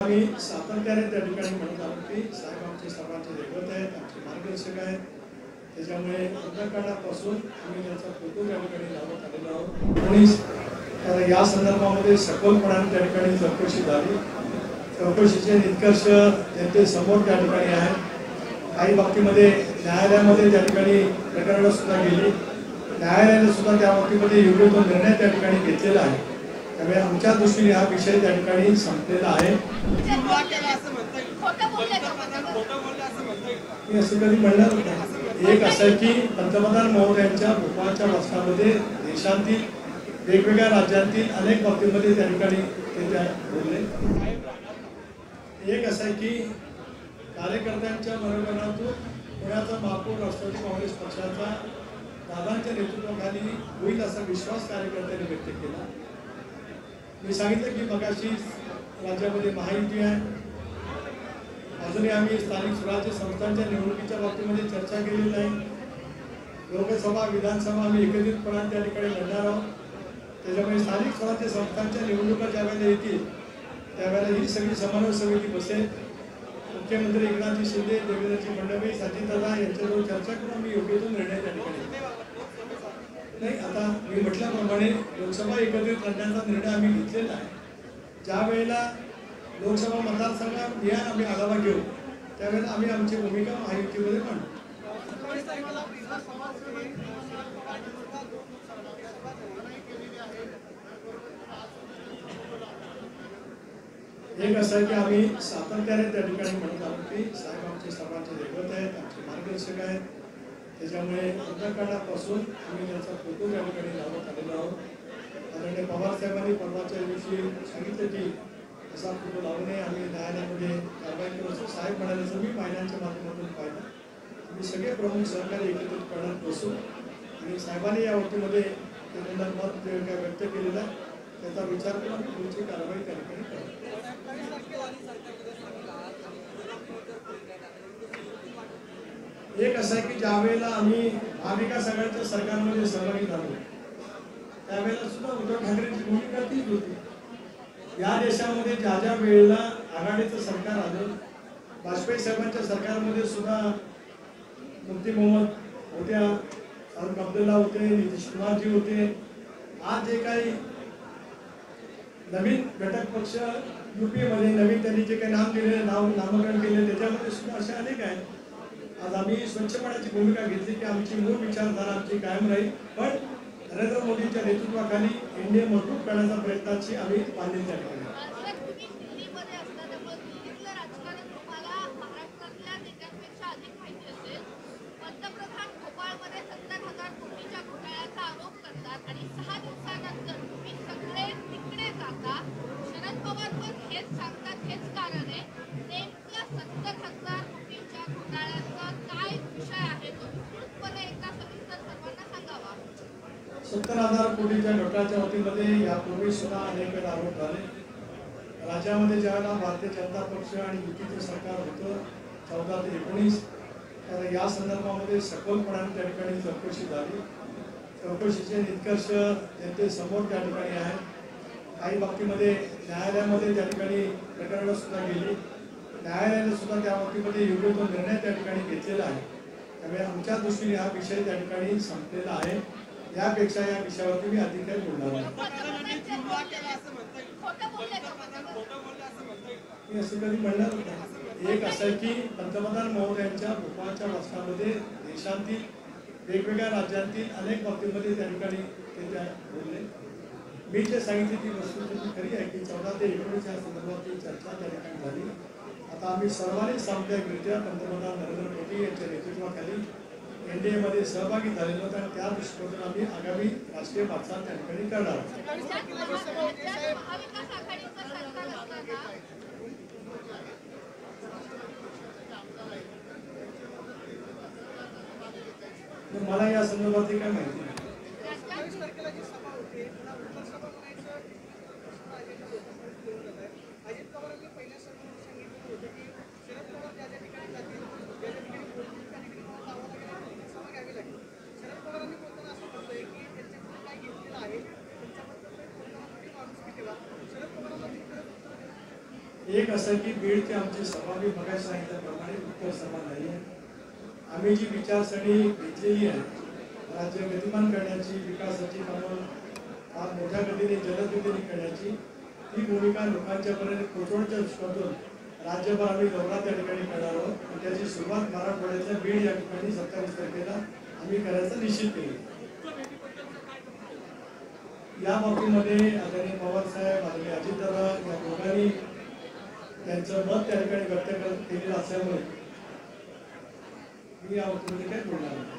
आम्ही सातत्याने त्या ठिकाणी म्हणत आहोत की साहेब आमचे सर्वांचे दैवत आहेत, आमचे मार्गदर्शक आहेत. त्याच्यामुळे अंतःकरणापासून आम्ही त्यांचा फोटो त्या ठिकाणी लावत आलेलो आहोत. आणि या संदर्भामध्ये सखोलपणाने त्या ठिकाणी चौकशी झाली. चौकशीचे निष्कर्ष त्यांचे समोर त्या ठिकाणी आहेत. काही बाबतीमध्ये न्यायालयामध्ये त्या ठिकाणी प्रकरणं सुद्धा गेली. न्यायालयाने सुद्धा त्या बाबतीमध्ये योग्य तो निर्णय त्या ठिकाणी घेतलेला आहे. त्यामुळे आमच्या दृष्टीने हा विषय त्या ठिकाणी संपलेला आहे. मी असं कधी म्हणणार नाही. एक असं आहे की पंतप्रधान महोदयांच्या भोपाळच्या भाषणामध्ये देशातील वेगवेगळ्या राज्यांतील अनेक बाबतीमध्ये त्या ठिकाणी ते त्या बोलले. एक असं आहे की कार्यकर्त्यांच्या मनोगतातून पुण्याचा महापौर राष्ट्रवादी काँग्रेस पक्षाचा दादांच्या नेतृत्वाखाली होईल असा विश्वास कार्यकर्त्यांनी व्यक्त केला. मी सांगितलं की मगाशी राज्यामध्ये महायुती आहे. अजूनही आम्ही स्थानिक स्वराज्य संस्थांच्या निवडणुकीच्या बाबतीमध्ये चर्चा केलेली नाही. लोकसभा विधानसभा आम्ही एकत्रितपणाने त्या ठिकाणी लढणार आहोत. त्याच्यामुळे स्थानिक स्वराज्य संस्थांच्या निवडणुका ज्यावेळेला येतील त्यावेळेला ही सगळी समन्वय समिती बसेल. मुख्यमंत्री एकनाथजी शिंदे, देवेंद्रजी फडणवीस, अजितदादा यांच्याजवळ चर्चा करून आम्ही योग्य तो निर्णय त्या ठिकाणी नाही. आता मी म्हटल्याप्रमाणे लोकसभा एकत्रित लढण्याचा निर्णय आम्ही घेतलेला आहे. ज्या वेळेला लोकसभा मतदारसंघात निहाय आम्ही आढावा घेऊ त्यावेळेला आम्ही आमची भूमिका महायुतीमध्ये मांडू. एक असं आहे की आम्ही सातत्याने त्या ठिकाणी म्हणत आहोत की साहेब आमचे सर्वांचे दैवत आहेत, आमचे मार्गदर्शक आहेत. त्याच्यामुळे अंतःकरणापासून आम्ही त्यांचा फोटो त्या ठिकाणी लावत आलेलो आहोत. आदरणीय पवार साहेबांनी परवाच्या दिवशी सांगितलं की असा फोटो लावू नये, आम्ही न्यायालयामध्ये कारवाई करू असं साहेब म्हणाल्याचं मी महिलांच्या माध्यमातून पाहिलं. आम्ही सगळे प्रमुख सहकारी एकत्रितपणात बसू आणि साहेबांनी या बाबतीमध्ये त्यांना मत काय व्यक्त केलेलं आहे त्याचा विचार करून आम्ही पुढची कारवाई त्या ठिकाणी करू. एक असं आहे की ज्या वेळेला आम्ही महाविकास आघाडीच्या सरकारमध्ये सहभागी झालो त्यावेळेला सुद्धा उद्धव ठाकरेंची भूमिका तीच होती. या देशामध्ये ज्या ज्या वेळेला आघाडीचं सरकार आलं, वाजपेयी साहेबांच्या सरकारमध्ये सुद्धा मुफ्ती मोहम्मद होत्या, फारुख अब्दुल्ला होते, नितीश कुमारजी होते. आज जे काही नवीन घटक पक्ष युपीमध्ये नवीन त्यांनी जे काही नाम दिले नामकरण केले त्याच्यामध्ये सुद्धा असे अनेक आहेत. आज आम्ही स्वच्छपणाची भूमिका घेतली की आमची मूळ विचारधारा आमची कायम राहील, पण नरेंद्र मोदींच्या नेतृत्वाखाली इंडिया मजबूत करण्याचा प्रयत्नाची आम्ही बांधील त्या ठिकाणी. कोटीच्या घोटाळ्याच्या बाबतीमध्ये यापूर्वी सुद्धा अनेक वेळा आरोप झाले. राज्यामध्ये ज्यावेळेला भारतीय जनता पक्ष आणि युतीचं सरकार होतं 14 ते 19 तर या संदर्भामध्ये सखोलपणाने त्या ठिकाणी चौकशी झाली. चौकशीचे निष्कर्ष त्यांचे समोर त्या ठिकाणी आहेत. काही बाबतीमध्ये न्यायालयामध्ये त्या ठिकाणी प्रकरणं सुद्धा गेली. न्यायालयाने सुद्धा त्या बाबतीमध्ये योग्य तो निर्णय त्या ठिकाणी घेतलेला आहे. त्यामुळे आमच्या दृष्टीने हा विषय त्या ठिकाणी संपलेला आहे. यापेक्षा या विषयावरती मी अधिक काही बोलणार नाही. मी असं कधी म्हणणार नाही. एक असं आहे की पंतप्रधान महोदयांच्या भोपाळच्या भाषणामध्ये देशातील वेगवेगळ्या राज्यांतील अनेक बाबतीमध्ये त्या ठिकाणी ते त्या बोलले. मी जे सांगितले ती वस्तुस्थिती खरी आहे की 14 ते 19 या संदर्भातली चर्चा त्या ठिकाणी झाली. आता आम्ही सर्वांनी सामुदायिकरित्या पंतप्रधान नरेंद्र मोदी यांच्या नेतृत्वाखाली एनडीए मध्ये सहभागी झालेलो होतो आणि त्या दृष्टीकोनातून आम्ही आगामी राष्ट्रीय वाटचाल त्या ठिकाणी करणार आहोत. मला या संदर्भातली काय माहिती नाही. एक असं की बीडची आमची सभा मी बघायला सांगितल्याप्रमाणे उत्तर सभा नाही आहे. आम्ही जी विचारसरणी घेतलेली आहे राज्य गतिमान करण्याची, विकासाची कामं फार मोठ्या गतीने जलद गतीने करण्याची, ती भूमिका लोकांच्यापर्यंत पोहोचवण्याच्या दृष्टीतून राज्यभर आम्ही दौरा त्या ठिकाणी करणार आहोत. आणि त्याची सुरुवात मराठवाड्यातल्या बीड या ठिकाणी 27 तारखेला आम्ही करायचं निश्चित केलं. या बाबतीमध्ये आदरणीय पवार साहेब, आदरणीय अजितदादा या दोघांनी त्यांचं मत त्या ठिकाणी व्यक्त केलेलं असल्यामुळे मी या बाबतीमध्ये काही बोलणार नाही.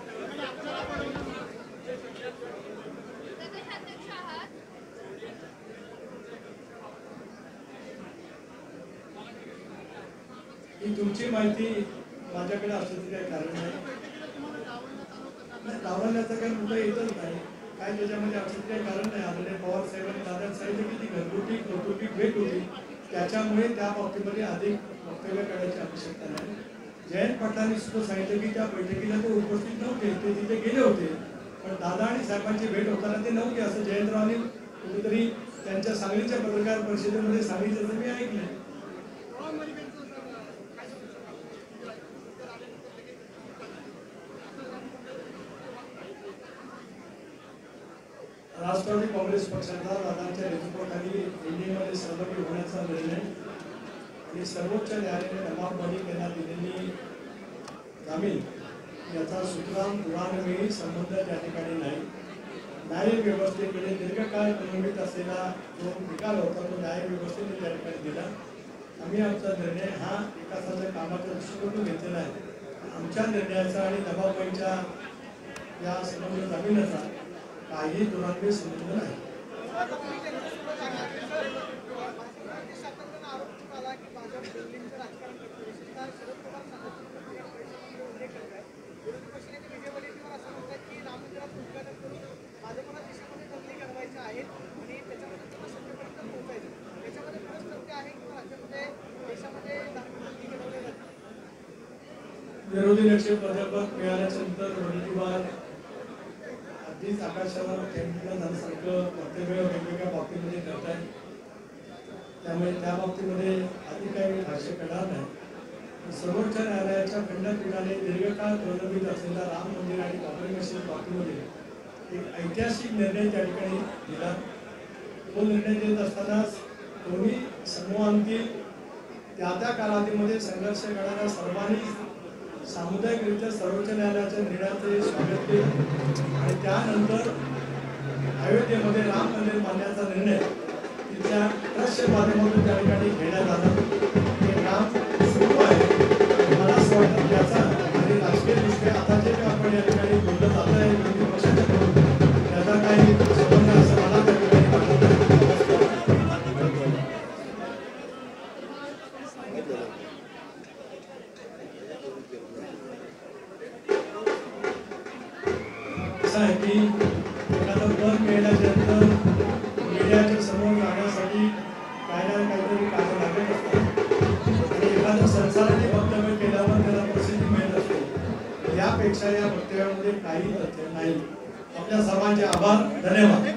ही तुमची माहिती माझ्याकडे असण्याचं काही कारण नाही. लावण्याचा काही मुद्दा येतच नाही. काय त्याच्यामध्ये असण्याचं काही कारण नाही. आदरणीय पवार साहेबांनी दादा सांगितलं की ती घरगुती कौटुंबिक भेट होती, त्याच्यामुळे त्या बाबतीमध्ये अधिक वक्तव्य करण्याची आवश्यकता नाही. जयंत पाटलांनी सुद्धा सांगितलं की त्या बैठकीला ते उपस्थित नव्हते, ते तिथे गेले होते, पण दादा आणि साहेबांची भेट होताना ते नव्हते असं जयंतरावांनी कुठेतरी त्यांच्या सांगलीच्या पत्रकार परिषदेमध्ये सांगितलं मी ऐकलं. राष्ट्रवादी काँग्रेस पक्षाचा दादांच्या नेतृत्वाखाली एनडीएमध्ये सहभागी होण्याचा निर्णय आणि सर्वोच्च न्यायालयाने नवाबवादी त्यांना दिलेली जामीन याचा सुतराम पुराणवेळी संबंध त्या ठिकाणी नाही. न्याय व्यवस्थेकडे दीर्घकाळ प्रलंबित असलेला जो निकाल होता तो न्याय व्यवस्थेने त्या ठिकाणी दिला. आम्ही आमचा निर्णय हा विकासाच्या कामाच्या दृष्टीकोनातून घेतलेला आहे. आमच्या निर्णयाचा आणि नवाबवादीच्या या संबंध जामीनाचा काही दुरान्वयी संबंध नाही. विरोधी पक्ष प्राध्यापक मिळाल्याच्या नंतर रणनीतीवाद अगदीच आकाशावर थेंबलेलं झाल्यासारखं वक्तव्य वेगवेगळ्या बाबतीमध्ये करत आहे. त्यामुळे त्या बाबतीमध्ये आधी काही मी भाष्य करणार नाही. सर्वोच्च न्यायालयाच्या खंडपीठाने दीर्घकाळ प्रलंबित असलेला राम मंदिर आणि बाबरी मशीद बाबतीमध्ये एक ऐतिहासिक निर्णय त्या ठिकाणी दिला. तो निर्णय देत असताना दोन्ही समूहांतील त्या कालावधीमध्ये संघर्ष करणाऱ्या सर्वांनी सामुदायिकरित्या सर्वोच्च न्यायालयाच्या निर्णयाचे स्वागत केले आणि त्यानंतर अयोध्येमध्ये राम मंदिर बांधण्याचा निर्णय तिथल्या ट्रस्टच्या माध्यमातून त्या ठिकाणी घेण्यात आला. हे काम सुरू आहे. मला असं वाटतं त्याचा आणि राजकीय दृष्ट्या आता जे आपण या ठिकाणी बोललं जात आहे विरोधी पक्षाच्याकडून त्याचा काही संबंध असं मला त्या ठिकाणी वाटत नाही. असं आहे की एखादं पद मिळाल्यानंतर मीडियाच्या समोर जाण्यासाठी काय ना काहीतरी कार्य लागत असतात आणि एखादं संसाराने वक्तव्य केल्यावर त्याला प्रसिद्धी मिळत असते. यापेक्षा या वक्तव्यामध्ये काही तथ्य नाही. आपल्या सर्वांचे आभार. धन्यवाद.